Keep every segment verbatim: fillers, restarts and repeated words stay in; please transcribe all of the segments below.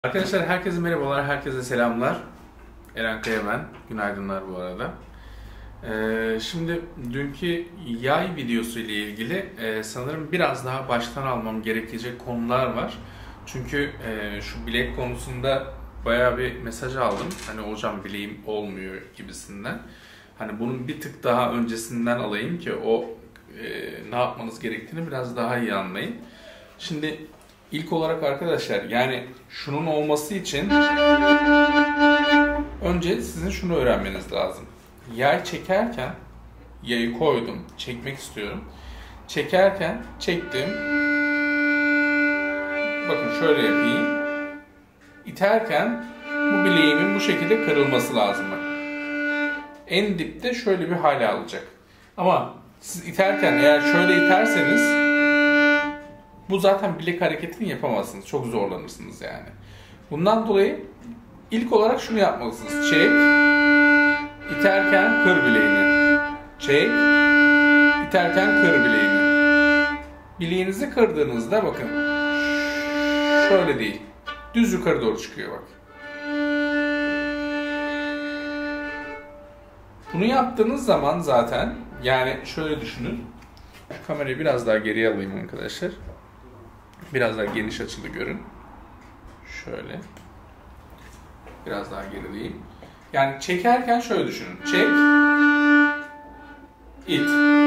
Arkadaşlar herkese merhabalar, herkese selamlar. Eren Kaya ben. Günaydınlar bu arada. Ee, şimdi dünkü yay videosu ile ilgili e, sanırım biraz daha baştan almam gerekecek konular var. Çünkü e, şu bilek konusunda bayağı bir mesaj aldım. Hani hocam bileğim olmuyor gibisinden. Hani bunun bir tık daha öncesinden alayım ki o e, ne yapmanız gerektiğini biraz daha iyi anlayın. Şimdi İlk olarak arkadaşlar yani şunun olması için önce sizin şunu öğrenmeniz lazım. Yay çekerken yayı koydum, çekmek istiyorum. Çekerken çektim. Bakın şöyle yapayım. İterken bu bileğimin bu şekilde kırılması lazım. Bak. En dipte şöyle bir hale alacak. Ama siz iterken eğer şöyle iterseniz bu zaten bilek hareketini yapamazsınız. Çok zorlanırsınız yani. Bundan dolayı ilk olarak şunu yapmalısınız. Çek. İterken kır bileğini. Çek. İterken kır bileğini. Bileğinizi kırdığınızda bakın. Şöyle değil. Düz yukarı doğru çıkıyor bak. Bunu yaptığınız zaman zaten yani şöyle düşünün. Şu kamerayı biraz daha geriye alayım arkadaşlar. Biraz daha geniş açılı görün. Şöyle. Biraz daha gerileyim. Yani çekerken şöyle düşünün. Çek. İt.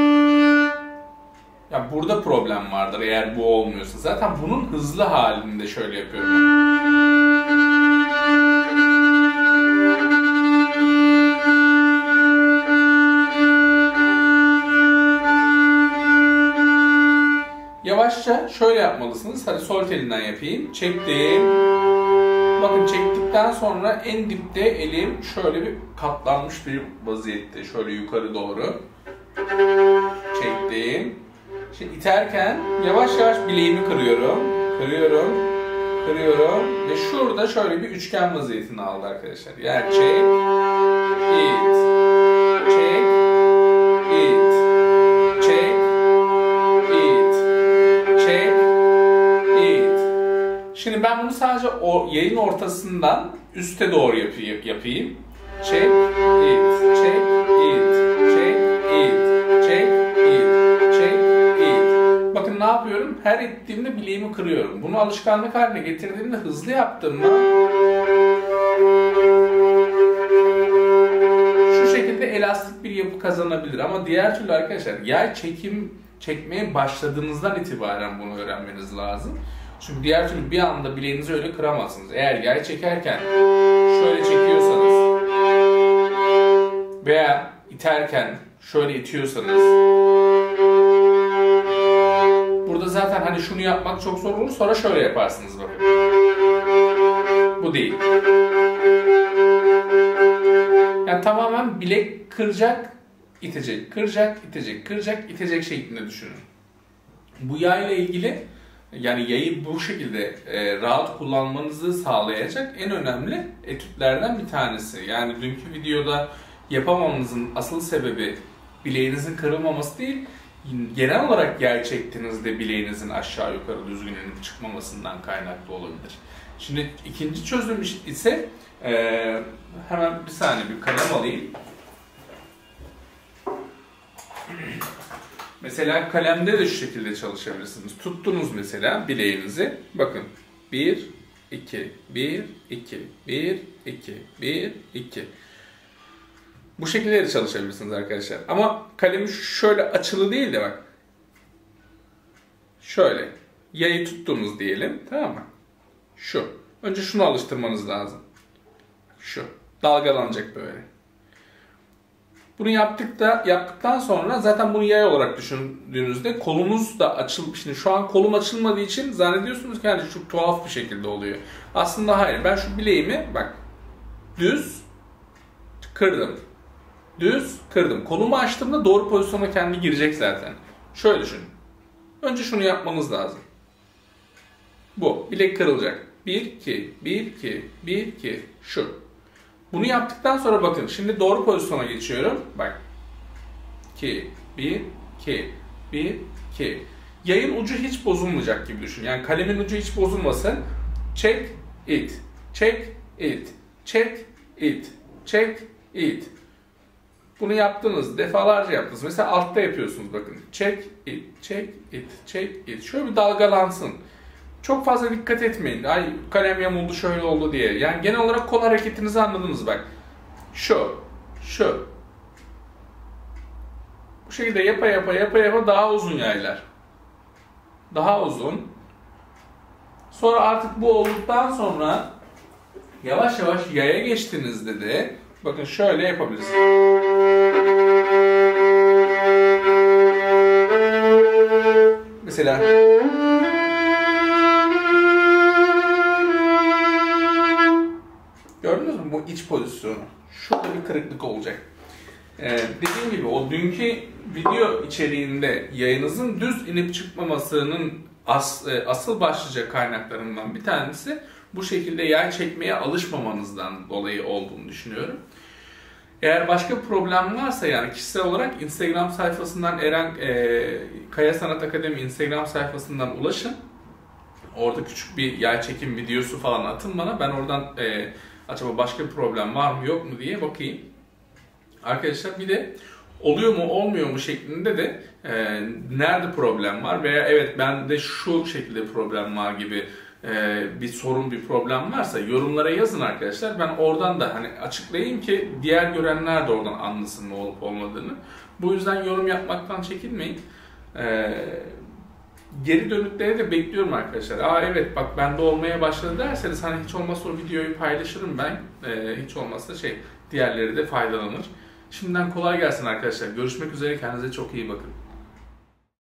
Ya burada problem vardır eğer bu olmuyorsa. Zaten bunun hızlı halinde şöyle yapıyorum. Yavaşça şöyle yapmalısınız. Hadi sol elinden yapayım. Çektim. Bakın çektikten sonra en dipte elim şöyle bir katlanmış bir vaziyette. Şöyle yukarı doğru. Çektim. Şimdi iterken yavaş yavaş bileğimi kırıyorum. Kırıyorum. Kırıyorum. Ve şurada şöyle bir üçgen vaziyetini aldı arkadaşlar. Yani çek. İt. Çek. İt. Çek. Şimdi ben bunu sadece o yayın ortasından üste doğru yapayım. yapayım. Çek, it, çek, it, çek, it, çek, it, çek, it. Bakın ne yapıyorum? Her ittiğimde bileğimi kırıyorum. Bunu alışkanlık haline getirdiğimde hızlı yaptığımda şu şekilde elastik bir yapı kazanabilir. Ama diğer türlü arkadaşlar yay çekim çekmeye başladığınızdan itibaren bunu öğrenmeniz lazım. Çünkü diğer türlü bir anda bileğinizi öyle kıramazsınız. Eğer yay çekerken şöyle çekiyorsanız veya iterken şöyle itiyorsanız burada zaten hani şunu yapmak çok zor olur. Sonra şöyle yaparsınız bakın. Bu değil. Yani tamamen bilek kıracak, itecek, kıracak, itecek, kıracak, itecek şeklinde düşünün. Bu yayla ilgili yani yayı bu şekilde e, rahat kullanmanızı sağlayacak en önemli etütlerden bir tanesi. Yani dünkü videoda yapamamanızın asıl sebebi bileğinizin kırılmaması değil, genel olarak yay çektiğinizde bileğinizin aşağı yukarı düzgün inip çıkmamasından kaynaklı olabilir. Şimdi ikinci çözüm ise e, hemen bir saniye bir kalem alayım. Mesela kalemde de şu şekilde çalışabilirsiniz. Tuttunuz mesela bileğinizi. Bakın. bir, iki, bir, iki, bir, iki, bir, iki. Bu şekilde de çalışabilirsiniz arkadaşlar. Ama kalemi şöyle açılı değil de bak. Şöyle. Yayı tuttunuz diyelim. Tamam mı? Şu. Önce şunu alıştırmanız lazım. Şu. Dalgalanacak böyle. Bunu yaptık da yaptıktan sonra zaten bunu yay olarak düşündüğünüzde kolunuz da açılmış. Şimdi şu an kolum açılmadığı için zannediyorsunuz ki yani çok tuhaf bir şekilde oluyor. Aslında hayır. Ben şu bileğimi bak düz kırdım. Düz kırdım. Kolumu açtığımda doğru pozisyona kendi girecek zaten. Şöyle düşünün. Önce şunu yapmanız lazım. Bu. Bilek kırılacak. bir, iki, bir, iki, bir, iki. Şu. Bunu yaptıktan sonra bakın şimdi doğru pozisyona geçiyorum. Bak. iki, bir, iki, bir, iki. Yayın ucu hiç bozulmayacak gibi düşün. Yani kalemin ucu hiç bozulmasın. Çek, it. Check, it. Check, it. Check, it. Bunu yaptınız, defalarca yaptınız. Mesela altta yapıyorsunuz bakın. Check, it. Check, it. Check, it. Şöyle bir dalgalansın. Çok fazla dikkat etmeyin. Ay kalem yamuldu şöyle oldu diye. Yani genel olarak kol hareketinizi anladınız bak. Şu, şu. Bu şekilde yapa yapa yapa yapa daha uzun yaylar. Daha uzun. Sonra artık bu olduktan sonra yavaş yavaş yaya geçtiğinizde de bakın şöyle yapabilirsiniz. Mesela gördünüz mü bu iç pozisyonu? Şurada bir kırıklık olacak. Ee, dediğim gibi o dünkü video içeriğinde yayınızın düz inip çıkmamasının as, e, asıl başlıca kaynaklarından bir tanesi bu şekilde yay çekmeye alışmamanızdan dolayı olduğunu düşünüyorum. Eğer başka bir problem varsa yani kişisel olarak Instagram sayfasından Eren e, Kaya Sanat Akademi Instagram sayfasından ulaşın. Orada küçük bir yay çekim videosu falan atın bana. Ben oradan e, acaba başka bir problem var mı yok mu diye bakayım. Arkadaşlar bir de oluyor mu olmuyor mu şeklinde de e, nerede problem var veya evet bende şu şekilde problem var gibi e, bir sorun bir problem varsa yorumlara yazın arkadaşlar. Ben oradan da hani açıklayayım ki diğer görenler de oradan anlasın ne olup olmadığını. Bu yüzden yorum yapmaktan çekinmeyin. E, geri dönükleri de bekliyorum arkadaşlar. Aa evet bak bende olmaya başladı derseniz hani hiç olmazsa o videoyu paylaşırım ben. E, hiç olmazsa şey diğerleri de faydalanır. Şimdiden kolay gelsin arkadaşlar. Görüşmek üzere. Kendinize çok iyi bakın.